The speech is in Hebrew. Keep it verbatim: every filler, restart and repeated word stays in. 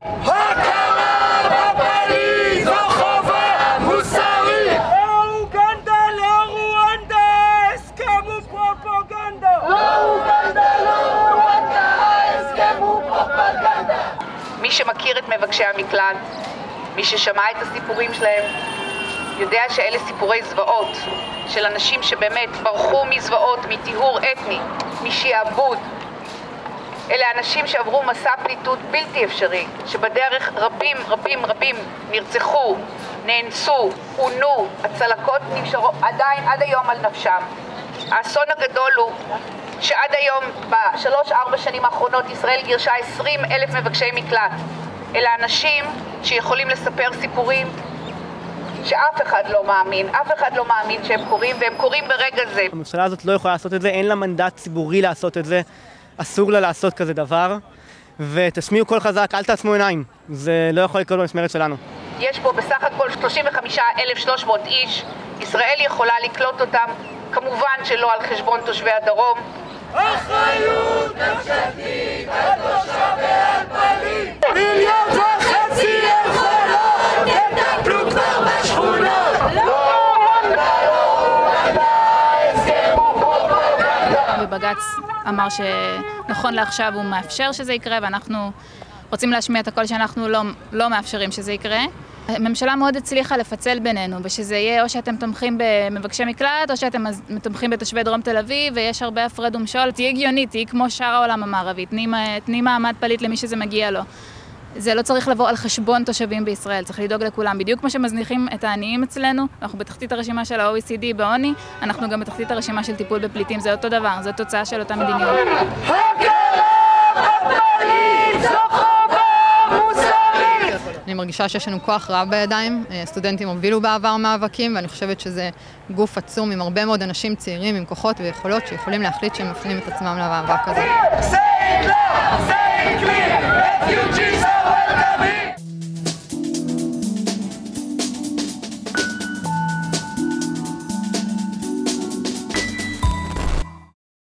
הכרה בפליט זו חובה מוסרית. לא אוגנדה, לא רואנדה, הסכם הוא פרופגנדה. לא אוגנדה, לא רואנדה, ההסכם הוא פרופגנדה. מי שמכיר את מבקשי המקלט, מי ששמע את הסיפורים שלהם, יודע שאלה סיפורי זוועות של אנשים שבאמת ברחו מזוועות, מטיהור אתני, משעבוד. אלה אנשים שעברו מסע פליטות בלתי אפשרי, שבדרך רבים רבים רבים נרצחו, נאנסו, עונו, הצלקות נשארו עדיין עד היום על נפשם. האסון הגדול הוא שעד היום, בשלוש ארבע שנים האחרונות, ישראל גירשה עשרים אלף מבקשי מקלט. אלה אנשים שיכולים לספר סיפורים שאף אחד לא מאמין, אף אחד לא מאמין שהם קוראים, והם קוראים ברגע זה. הממשלה הזאת לא יכולה לעשות את זה, אין לה מנדט ציבורי לעשות את זה, אסור לה לעשות כזה דבר, ותשמיעו קול חזק, אל תעצמו עיניים, זה לא יכול לקרות במשמרת שלנו. יש פה בסך הכל שלושים וחמישה אלף ושלוש מאות איש, ישראל יכולה לקלוט אותם, כמובן שלא על חשבון תושבי הדרום. אחריות ממשלתית על תושבי הפליט. מיליון וחצי יכולות, תטפלו כבר בשכונות. לא רואנדה, לא רואנדה, ההסכם הוא פרופגנדה. ובג"ץ אמר שנכון לעכשיו הוא מאפשר שזה יקרה, ואנחנו רוצים להשמיע את הקול שאנחנו לא, לא מאפשרים שזה יקרה. הממשלה מאוד הצליחה לפצל בינינו, ושזה יהיה או שאתם תומכים במבקשי מקלט, או שאתם תומכים בתושבי דרום תל אביב, ויש הרבה הפרד ומשול. תהיה הגיונית, תהיה כמו שאר העולם המערבי, תני, תני מעמד פליט למי שזה מגיע לו. זה לא צריך לבוא על חשבון תושבים בישראל, צריך לדאוג לכולם. בדיוק כמו שמזניחים את העניים אצלנו, אנחנו בתחתית הרשימה של ה-או אי סי די בעוני, אנחנו גם בתחתית הרשימה של טיפול בפליטים, זה אותו דבר, זו תוצאה של אותה מדיניות. אני מרגישה שיש לנו כוח רב בידיים, סטודנטים הובילו בעבר מאבקים, ואני חושבת שזה גוף עצום עם הרבה מאוד אנשים צעירים, עם כוחות ויכולות שיכולים להחליט שהם מפנים את עצמם למאבק הזה. Say it loud, say it clear, refugees are welcome here.